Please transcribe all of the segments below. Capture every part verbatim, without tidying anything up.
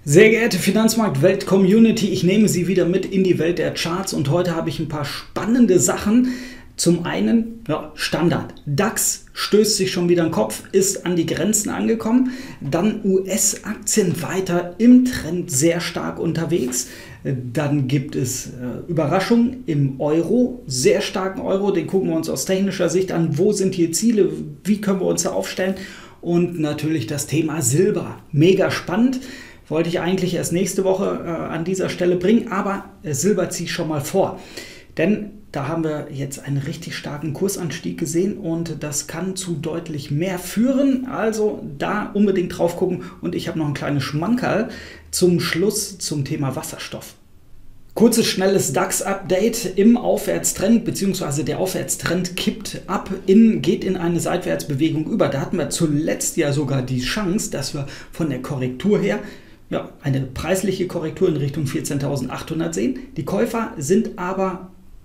Sehr geehrte Finanzmarkt-Welt-Community, ich nehme Sie wieder mit in die Welt der Charts und heute habe ich ein paar spannende Sachen. Zum einen, ja, Standard. DAX stößt sich schon wieder den Kopf, ist an die Grenzen angekommen. Dann U S-Aktien weiter im Trend sehr stark unterwegs. Dann gibt es äh, Überraschungen im Euro, sehr starken Euro. Den gucken wir uns aus technischer Sicht an. Wo sind hier Ziele? Wie können wir uns da aufstellen? Und natürlich das Thema Silber. Mega spannend. Wollte ich eigentlich erst nächste Woche äh, an dieser Stelle bringen, aber äh, Silber ziehe ich schon mal vor. Denn da haben wir jetzt einen richtig starken Kursanstieg gesehen und das kann zu deutlich mehr führen. Also da unbedingt drauf gucken. Und ich habe noch ein kleines Schmankerl zum Schluss zum Thema Wasserstoff. Kurzes, schnelles DAX-Update im Aufwärtstrend, beziehungsweise der Aufwärtstrend kippt ab, in, geht in eine Seitwärtsbewegung über. Da hatten wir zuletzt ja sogar die Chance, dass wir von der Korrektur her ja, eine preisliche Korrektur in Richtung vierzehntausendachthundert sehen. Die Käufer sind aber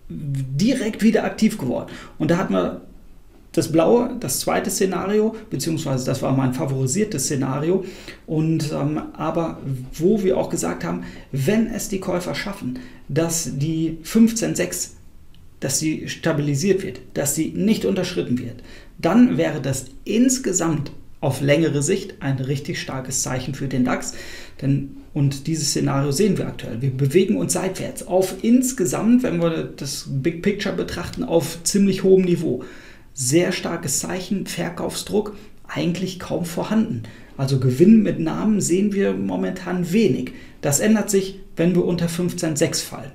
direkt wieder aktiv geworden. Und da hatten wir das blaue, das zweite Szenario, beziehungsweise das war mein favorisiertes Szenario. Und ähm, aber wo wir auch gesagt haben, wenn es die Käufer schaffen, dass die fünfzehn Komma sechs, dass sie stabilisiert wird, dass sie nicht unterschritten wird, dann wäre das insgesamt auf längere Sicht ein richtig starkes Zeichen für den DAX. Denn, und dieses Szenario sehen wir aktuell. Wir bewegen uns seitwärts auf insgesamt, wenn wir das Big Picture betrachten, auf ziemlich hohem Niveau. Sehr starkes Zeichen, Verkaufsdruck eigentlich kaum vorhanden. Also Gewinn mit Namen sehen wir momentan wenig. Das ändert sich, wenn wir unter fünfzehn Komma sechs fallen.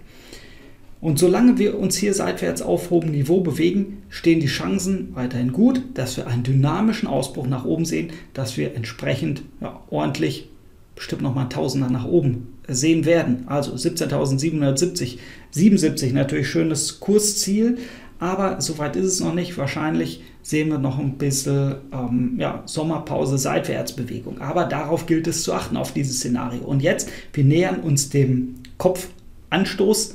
Und solange wir uns hier seitwärts auf hohem Niveau bewegen, stehen die Chancen weiterhin gut, dass wir einen dynamischen Ausbruch nach oben sehen, dass wir entsprechend ja, ordentlich, bestimmt nochmal Tausender nach oben sehen werden. Also siebzehntausendsiebenhundertsiebzig, siebenundsiebzig natürlich schönes Kursziel, aber soweit ist es noch nicht. Wahrscheinlich sehen wir noch ein bisschen ähm, ja, Sommerpause, Seitwärtsbewegung. Aber darauf gilt es zu achten, auf dieses Szenario. Und jetzt, wir nähern uns dem Kopfanstoß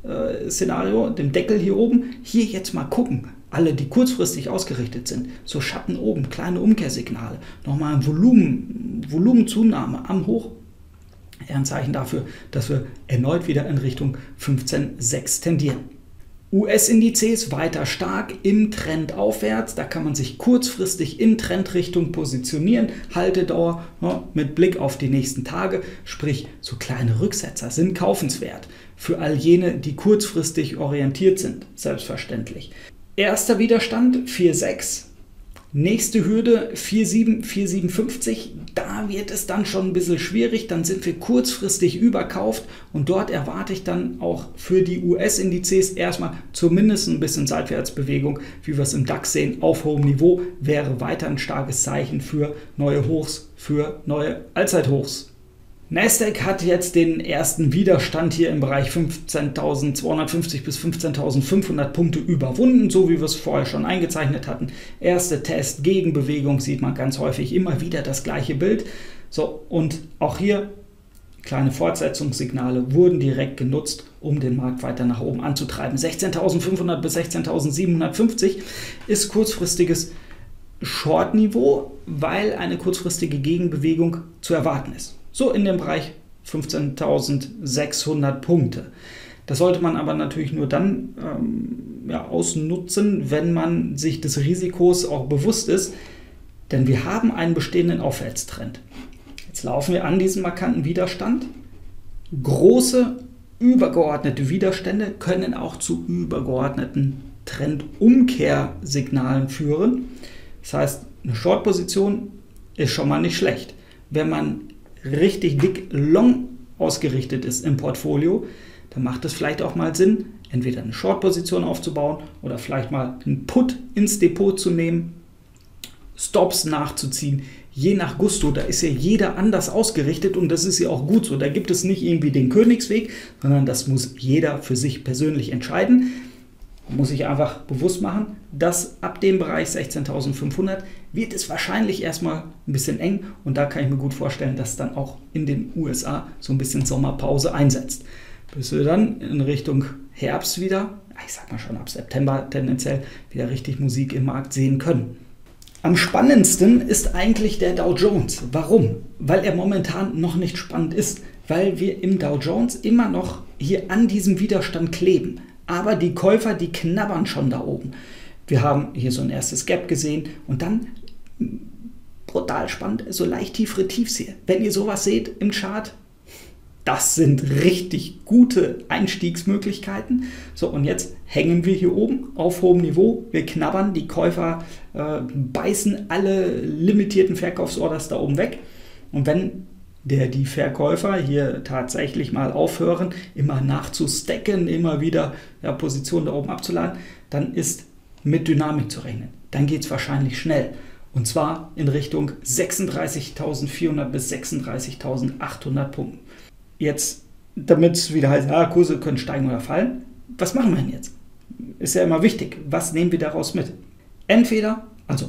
Szenario, dem Deckel hier oben, hier jetzt mal gucken, alle, die kurzfristig ausgerichtet sind, so Schatten oben, kleine Umkehrsignale, nochmal ein Volumen, Volumenzunahme am Hoch, eher ein Zeichen dafür, dass wir erneut wieder in Richtung fünfzehn Komma sechs tendieren. U S-Indizes weiter stark im Trend aufwärts, da kann man sich kurzfristig in Trendrichtung positionieren, Haltedauer ne, mit Blick auf die nächsten Tage, sprich so kleine Rücksetzer sind kaufenswert für all jene, die kurzfristig orientiert sind, selbstverständlich. Erster Widerstand vier Komma sechs, nächste Hürde vier Komma sieben, vier Komma siebenundfünfzig, da wird es dann schon ein bisschen schwierig, dann sind wir kurzfristig überkauft und dort erwarte ich dann auch für die U S-Indizes erstmal zumindest ein bisschen Seitwärtsbewegung, wie wir es im DAX sehen, auf hohem Niveau, wäre weiter ein starkes Zeichen für neue Hochs, für neue Allzeithochs. Nasdaq hat jetzt den ersten Widerstand hier im Bereich fünfzehntausendzweihundertfünfzig bis fünfzehntausendfünfhundert Punkte überwunden, so wie wir es vorher schon eingezeichnet hatten. Erste Test, Gegenbewegung, sieht man ganz häufig immer wieder das gleiche Bild. So, und auch hier kleine Fortsetzungssignale wurden direkt genutzt, um den Markt weiter nach oben anzutreiben. sechzehntausendfünfhundert bis sechzehntausendsiebenhundertfünfzig ist kurzfristiges Short-Niveau, weil eine kurzfristige Gegenbewegung zu erwarten ist. So in dem Bereich fünfzehntausendsechshundert Punkte. Das sollte man aber natürlich nur dann ähm, ja, ausnutzen, wenn man sich des Risikos auch bewusst ist, denn wir haben einen bestehenden Aufwärtstrend. Jetzt laufen wir an diesen markanten Widerstand. Große übergeordnete Widerstände können auch zu übergeordneten Trendumkehrsignalen führen. Das heißt, eine Short-Position ist schon mal nicht schlecht. Wenn man richtig dick long ausgerichtet ist im Portfolio, dann macht es vielleicht auch mal Sinn, entweder eine Short-Position aufzubauen oder vielleicht mal einen Put ins Depot zu nehmen, Stops nachzuziehen, je nach Gusto. Da ist ja jeder anders ausgerichtet und das ist ja auch gut so. Da gibt es nicht irgendwie den Königsweg, sondern das muss jeder für sich persönlich entscheiden. Man muss sich einfach bewusst machen, dass ab dem Bereich sechzehntausendfünfhundert wird es wahrscheinlich erstmal ein bisschen eng und da kann ich mir gut vorstellen, dass dann auch in den U S A so ein bisschen Sommerpause einsetzt. Bis wir dann in Richtung Herbst wieder, ich sag mal schon ab September tendenziell, wieder richtig Musik im Markt sehen können. Am spannendsten ist eigentlich der Dow Jones. Warum? Weil er momentan noch nicht spannend ist. Weil wir im Dow Jones immer noch hier an diesem Widerstand kleben. Aber die Käufer, die knabbern schon da oben. Wir haben hier so ein erstes Gap gesehen und dann brutal spannend, so leicht tiefere Tiefs hier. Wenn ihr sowas seht im Chart, das sind richtig gute Einstiegsmöglichkeiten. So, und jetzt hängen wir hier oben auf hohem Niveau. Wir knabbern, die Käufer äh, beißen alle limitierten Verkaufsorders da oben weg. Und wenn der, die Verkäufer hier tatsächlich mal aufhören, immer nachzustacken, immer wieder ja, Positionen da oben abzuladen, dann ist mit Dynamik zu rechnen. Dann geht es wahrscheinlich schnell. Und zwar in Richtung sechsunddreißigtausendvierhundert bis sechsunddreißigtausendachthundert Punkten. Jetzt, damit es wieder heißt, ah, Kurse können steigen oder fallen, was machen wir denn jetzt? Ist ja immer wichtig. Was nehmen wir daraus mit? Entweder, also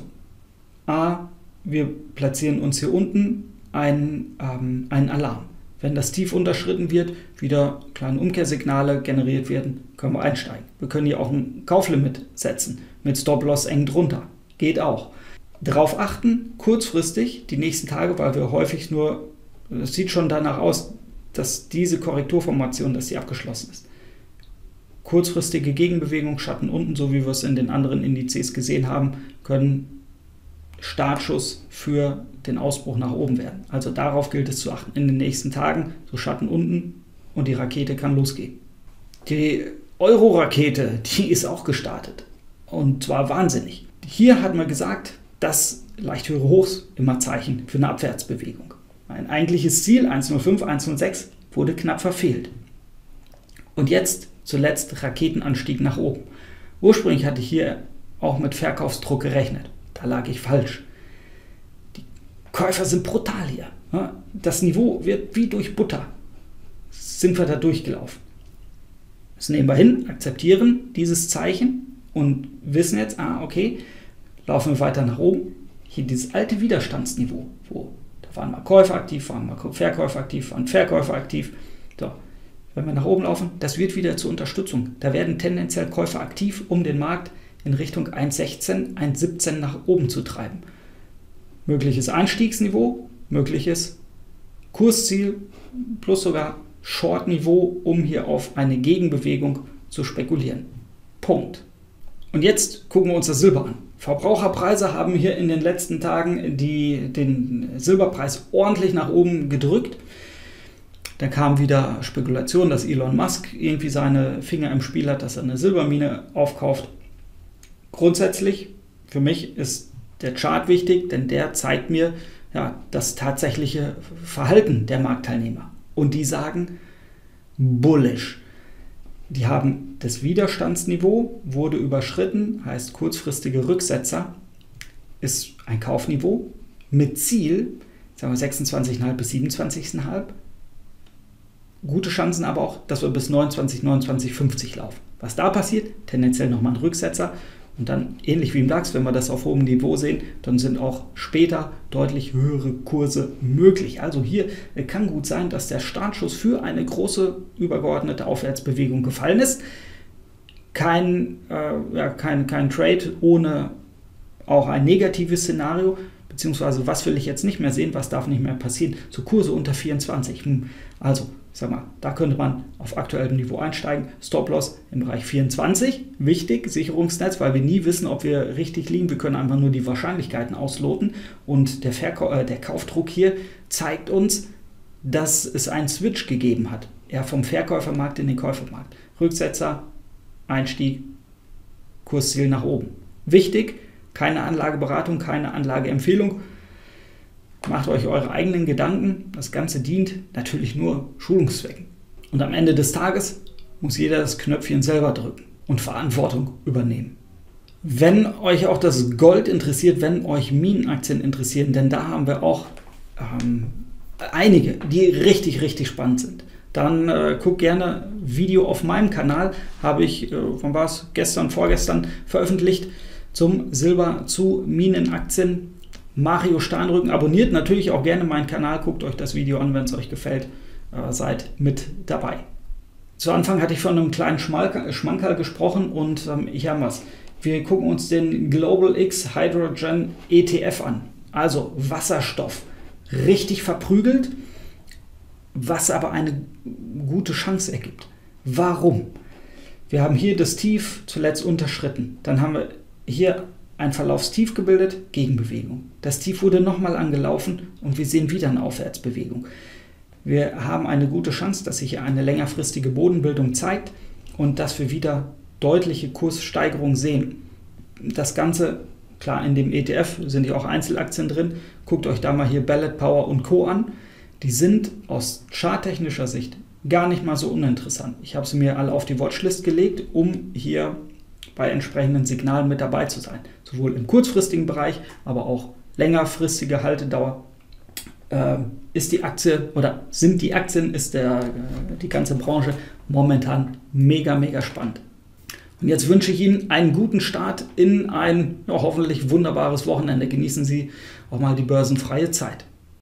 A, wir platzieren uns hier unten einen, ähm, einen Alarm. Wenn das Tief unterschritten wird, wieder kleine Umkehrsignale generiert werden, können wir einsteigen. Wir können hier auch ein Kauflimit setzen, mit Stop-Loss eng drunter. Geht auch. Darauf achten, kurzfristig, die nächsten Tage, weil wir häufig nur, es sieht schon danach aus, dass diese Korrekturformation, dass sie abgeschlossen ist. Kurzfristige Gegenbewegung, Schatten unten, so wie wir es in den anderen Indizes gesehen haben, können Startschuss für den Ausbruch nach oben werden. Also darauf gilt es zu achten. In den nächsten Tagen, so Schatten unten und die Rakete kann losgehen. Die Euro-Rakete, die ist auch gestartet. Und zwar wahnsinnig. Hier hat man gesagt, dass leicht höhere Hochs immer Zeichen für eine Abwärtsbewegung. Ein eigentliches Ziel, eins Komma null fünf, eins Komma null sechs, wurde knapp verfehlt. Und jetzt zuletzt Raketenanstieg nach oben. Ursprünglich hatte ich hier auch mit Verkaufsdruck gerechnet. Da lag ich falsch. Die Käufer sind brutal hier. Das Niveau wird wie durch Butter. Sind wir da durchgelaufen. Das nehmen wir hin, akzeptieren dieses Zeichen und wissen jetzt, ah, okay, laufen wir weiter nach oben. Hier dieses alte Widerstandsniveau, wo da waren mal Käufer aktiv, waren mal Verkäufer aktiv, waren Verkäufer aktiv. So, wenn wir nach oben laufen, das wird wieder zur Unterstützung. Da werden tendenziell Käufer aktiv, um den Markt in Richtung eins Komma sechzehn, eins Komma siebzehn nach oben zu treiben. Mögliches Einstiegsniveau, mögliches Kursziel plus sogar Short-Niveau, um hier auf eine Gegenbewegung zu spekulieren. Punkt. Und jetzt gucken wir uns das Silber an. Verbraucherpreise haben hier in den letzten Tagen die, den Silberpreis ordentlich nach oben gedrückt. Da kam wieder Spekulation, dass Elon Musk irgendwie seine Finger im Spiel hat, dass er eine Silbermine aufkauft. Grundsätzlich, für mich ist der Chart wichtig, denn der zeigt mir ja, das tatsächliche Verhalten der Marktteilnehmer. Und die sagen bullish. Die haben das Widerstandsniveau, wurde überschritten, heißt kurzfristige Rücksetzer, ist ein Kaufniveau mit Ziel, sagen wir sechsundzwanzig Komma fünf bis siebenundzwanzig Komma fünf. Gute Chancen aber auch, dass wir bis neunundzwanzig, neunundzwanzig, fünfzig laufen. Was da passiert, tendenziell nochmal ein Rücksetzer. Und dann, ähnlich wie im DAX, wenn wir das auf hohem Niveau sehen, dann sind auch später deutlich höhere Kurse möglich. Also hier kann gut sein, dass der Startschuss für eine große übergeordnete Aufwärtsbewegung gefallen ist. Kein, äh, ja, kein, kein Trade ohne auch ein negatives Szenario, beziehungsweise was will ich jetzt nicht mehr sehen, was darf nicht mehr passieren. So Kurse unter vierundzwanzig. Also, sag mal, da könnte man auf aktuellem Niveau einsteigen. Stop-Loss im Bereich vierundzwanzig. Wichtig, Sicherungsnetz, weil wir nie wissen, ob wir richtig liegen. Wir können einfach nur die Wahrscheinlichkeiten ausloten. Und der, Verkau äh, der Kaufdruck hier zeigt uns, dass es einen Switch gegeben hat. Eher vom Verkäufermarkt in den Käufermarkt. Rücksetzer, Einstieg, Kursziel nach oben. Wichtig, keine Anlageberatung, keine Anlageempfehlung. Macht euch eure eigenen Gedanken. Das Ganze dient natürlich nur Schulungszwecken. Und am Ende des Tages muss jeder das Knöpfchen selber drücken und Verantwortung übernehmen. Wenn euch auch das Gold interessiert, wenn euch Minenaktien interessieren, denn da haben wir auch ähm, einige, die richtig, richtig spannend sind, dann äh, guckt gerne Video auf meinem Kanal. Habe ich, äh, wann war es, gestern, vorgestern veröffentlicht zum Silber, zu Minenaktien. Mario Steinrücken, abonniert natürlich auch gerne meinen Kanal, guckt euch das Video an, wenn es euch gefällt, äh, seid mit dabei. Zu Anfang hatte ich von einem kleinen Schmalkerl, Schmankerl gesprochen und ähm, hier haben wir es. Wir gucken uns den Global X Hydrogen E T F an, also Wasserstoff, richtig verprügelt, was aber eine gute Chance ergibt. Warum? Wir haben hier das Tief zuletzt unterschritten, dann haben wir hier ein Verlaufstief gebildet, Gegenbewegung. Das Tief wurde nochmal angelaufen und wir sehen wieder eine Aufwärtsbewegung. Wir haben eine gute Chance, dass sich hier eine längerfristige Bodenbildung zeigt und dass wir wieder deutliche Kurssteigerung sehen. Das Ganze, klar, in dem E T F sind ja auch Einzelaktien drin. Guckt euch da mal hier Ballot Power und Co. an. Die sind aus charttechnischer Sicht gar nicht mal so uninteressant. Ich habe sie mir alle auf die Watchlist gelegt, um hier bei entsprechenden Signalen mit dabei zu sein. Sowohl im kurzfristigen Bereich, aber auch längerfristige Haltedauer. Äh, ist die Aktie oder sind die Aktien, ist der, äh, die ganze Branche momentan mega, mega spannend. Und jetzt wünsche ich Ihnen einen guten Start in ein ja, hoffentlich wunderbares Wochenende. Genießen Sie auch mal die börsenfreie Zeit.